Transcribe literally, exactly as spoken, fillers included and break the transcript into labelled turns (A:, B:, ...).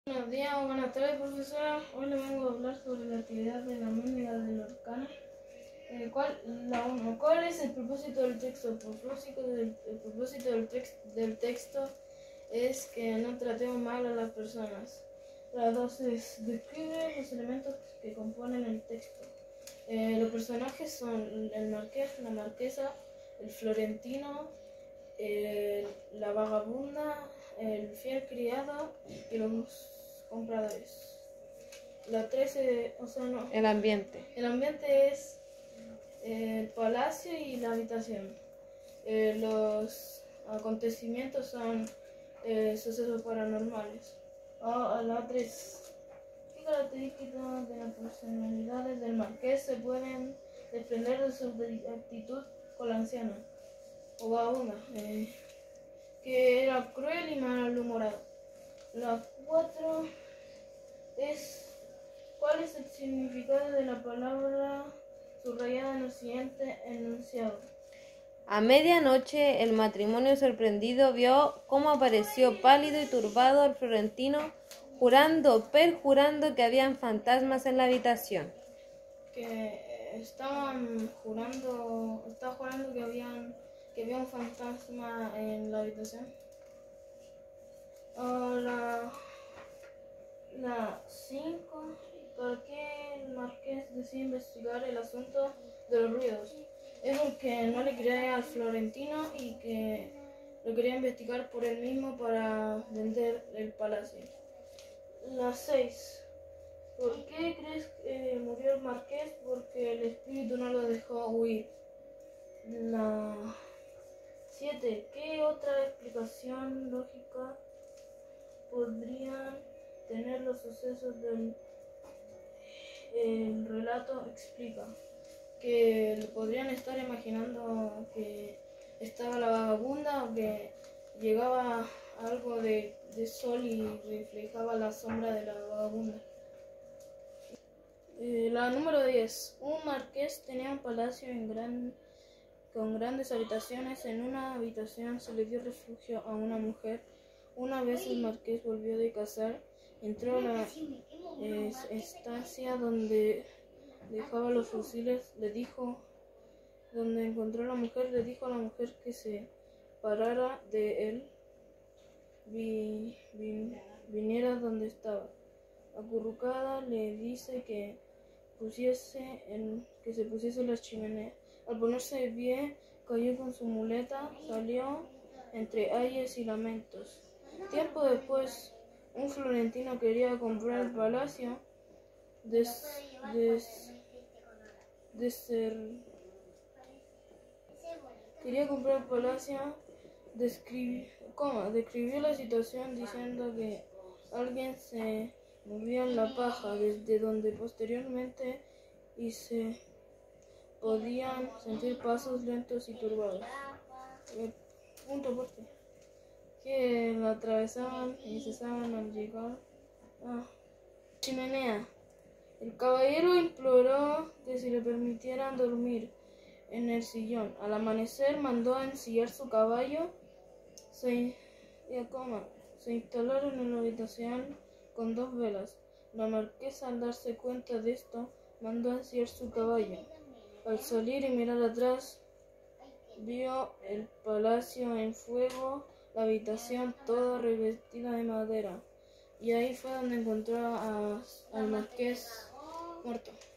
A: Buenos días o buenas tardes, profesora. Hoy le vengo a hablar sobre la actividad de la mímica del Lorcana. Eh, ¿cuál, la uno. ¿Cuál es el propósito del texto? El propósito del, el propósito del, tex, del texto es que no tratemos mal a las personas. La dos es describe los elementos que componen el texto. Eh, los personajes son el marqués, la marquesa, el florentino, eh, la vagabunda, el fiel criado y los compradores. La trece, o sea, no.
B: El ambiente.
A: El ambiente es el palacio y la habitación. Eh, los acontecimientos son eh, sucesos paranormales. Oh, la tres. ¿Qué características de las personalidades del marqués se pueden desprender de su actitud con la anciana o vagabunda? Eh, que era cruel y malhumorado. La cuatro es ¿cuál es el significado de la palabra subrayada en el siguiente enunciado?
B: A medianoche el matrimonio sorprendido vio cómo apareció pálido y turbado el florentino, jurando, perjurando que habían fantasmas en la habitación.
A: Que estaban jurando, estaba jurando que habían que había un fantasma en la habitación. Uh, la la cinco. ¿Por qué el marqués decide investigar el asunto de los ruidos? Es porque no le creía al florentino y que lo quería investigar por él mismo para vender el palacio. La seis. ¿Por qué crees que murió el marqués? Porque el espíritu no lo dejó huir. La siete. ¿Qué otra explicación lógica podrían tener los sucesos del el relato? Explica que podrían estar imaginando que estaba la vagabunda o que llegaba algo de, de sol y reflejaba la sombra de la vagabunda. Eh, la número diez. Un marqués tenía un palacio en gran, con grandes habitaciones. En una habitación se le dio refugio a una mujer. Una vez el marqués volvió de cazar, entró a la eh, estancia donde dejaba los fusiles, le dijo, donde encontró a la mujer, le dijo a la mujer que se parara de él, vi, vi, viniera donde estaba. Acurrucada le dice que pusiese en, que se pusiese en la chimenea. Al ponerse de pie, cayó con su muleta, salió entre ayes y lamentos. Tiempo después, un florentino quería comprar el palacio, des, des, deser, quería comprar el palacio, describió, ¿cómo? describió la situación diciendo que alguien se movía en la paja, desde donde posteriormente y se podían sentir pasos lentos y turbados. Eh, punto por ti. Que la atravesaban y cesaban al llegar a chimenea. El caballero imploró que se le permitieran dormir en el sillón. Al amanecer mandó a ensillar su caballo. Se, se instalaron en la habitación con dos velas. La marquesa, al darse cuenta de esto, mandó a ensillar su caballo. Al salir y mirar atrás, vio el palacio en fuego, la habitación toda revestida de madera, y ahí fue donde encontró a, al marqués muerto.